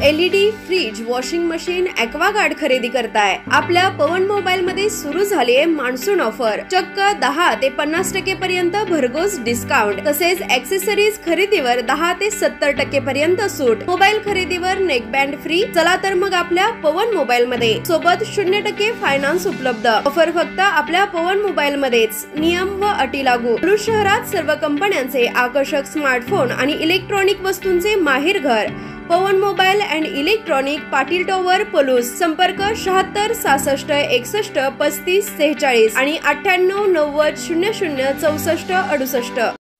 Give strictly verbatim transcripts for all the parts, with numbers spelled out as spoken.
LED, fridge, washing machine, aquaguard खरेदी करताय? आपल्या पवन मोबाईल मध्ये सुरू झाली आहे मान्सून ऑफर. चक्क दहा ते पन्नास टक्के पर्यंत भरघोस डिस्काउंट. तसेच ऍक्सेसरीज खरेदीवर दहा ते सत्तर टक्के पर्यंत सूट. मोबाईल खरेदीवर नेकबँड फ्री. चला तर मग आपल्या पवन मोबाईल मध्ये सोबत शून्य टक्के फायनान्स उपलब्ध. ऑफर फक्त आपल्या पवन मोबाईल मध्येच. नियम व अटी लागू. पलूस शहरात सर्व कंपन्यांचे आकर्षक स्मार्टफोन आणि इलेक्ट्रॉनिक वस्तूंचे माहेर घर. Pawan mobile and electronic, Patil tower, Palus. संपर्क शहात्तर सहासष्ट एकसष्ट पस्तीस सेहेचाळीस आणि अठ्ठ्याण्णव नव्वद शून्य शून्य चौसष्ट अडुसष्ट.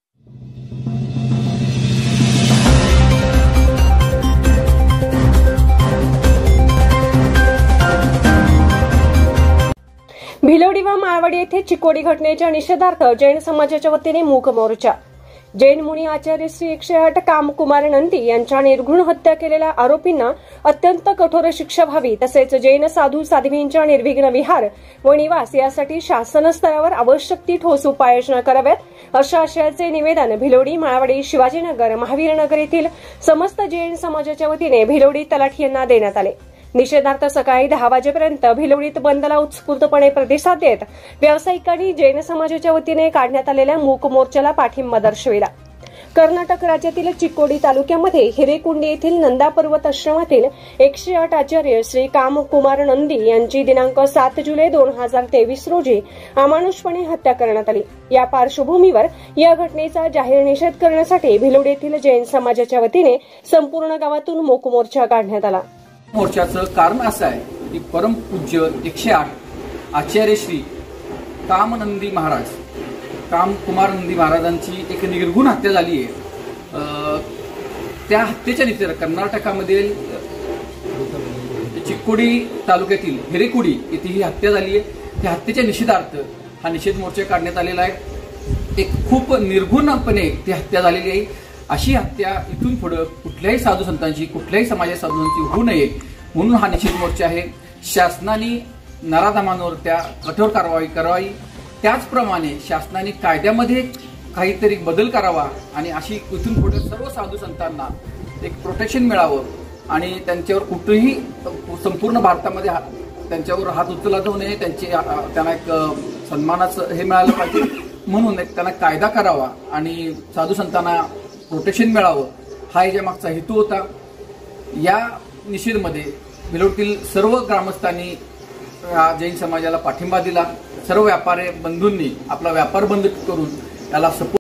भिलवडी व माळवाडी येथे चिकोडी घटनेच्या निषेधार्थ जैन समाजाच्या वतीने मूक मोर्चा. जैन मुनी आचार्य श्री एकशे आठ कामकुमार नंदी यांच्या निर्घृण हत्या केलेल्या आरोपींना अत्यंत कठोर शिक्षा व्हावी, तसेच जैन साधू साध्वींच्या निर्विघ्न विहार व निवास यासाठी शासन स्तरावर आवश्यक ती ठोस उपाययोजना कराव्यात, अशा आशयाचे निवेदन भिलवडी, माळवाडी, शिवाजीनगर, महावीरनगर येथील समस्त जैन समाजाच्या वतीने भिलवडी तलाठी यांना देण्यात आले. निषेधार्थ सकाळी दहा वाजेपर्यंत भिलवडीत बंदला उत्स्फूर्तपणे प्रतिसाद देत व्यावसायिकांनी जैन समाजाच्या वतीने काढण्यात आलेल्या मूक मोर्चाला पाठिंबा दर्शविला. कर्नाटक राज्यातील चिकोडी तालुक्यामध्ये हिरेकुंडी येथील नंदा पर्वत आश्रमातील एकशे आठ आचार्य श्री कामकुमार नंदी यांची दिनांक सात जुलै दोन हजार तेवीस रोजी अमानुषपणे हत्या करण्यात आली. या पार्श्वभूमीवर या घटनेचा जाहीर निषेध करण्यासाठी भिलवडी येथील जैन समाजाच्या वतीने संपूर्ण गावातून मूक मोर्चा काढण्यात आला. मोर्चाचं कारण असं आहे की परमपूज्य एकशे आठ आचार्य श्री कामनंदी महाराज कामकुमार नंदी महाराजांची एक निर्घृण हत्या झाली आहे. त्या हत्येच्या निषेध कर्नाटकामधील चिकोडी तालुक्यातील हिरेकुडी येथे ही हत्या झाली आहे. त्या हत्येच्या निषेधार्थ हा निषेध मोर्चा काढण्यात आलेला आहे. एक खूप निर्घृणपणे ती हत्या झालेली आहे. अशी हत्या इथून पुढे कुठल्याही साधू संतांची, कुठल्याही समाजाच्या साधूंची होऊ नये म्हणून हा निषेध मोर्चा आहे. शासनाने नराधमांवर त्या कठोर कारवाई करावी. त्याचप्रमाणे शासनाने कायद्यामध्ये काहीतरी बदल करावा आणि अशी इथून पुढे सर्व साधू संतांना एक प्रोटेक्शन मिळावं आणि त्यांच्यावर कुठेही संपूर्ण भारतामध्ये त्यांच्यावर हात उचलला जाऊ नये. त्यांचे त्यांना एक सन्मानाचं हे मिळालं पाहिजे म्हणून एक त्यांना कायदा करावा आणि साधू संतांना प्रोटेक्शन मिळावं हा याच्या मागचा हेतू होता. या निषेधमध्ये भिलवडीतील सर्व ग्रामस्थांनी जैन समाजाला पाठिंबा दिला. सर्व व्यापारी बंधूंनी आपला व्यापार बंद करून त्याला सपोर्ट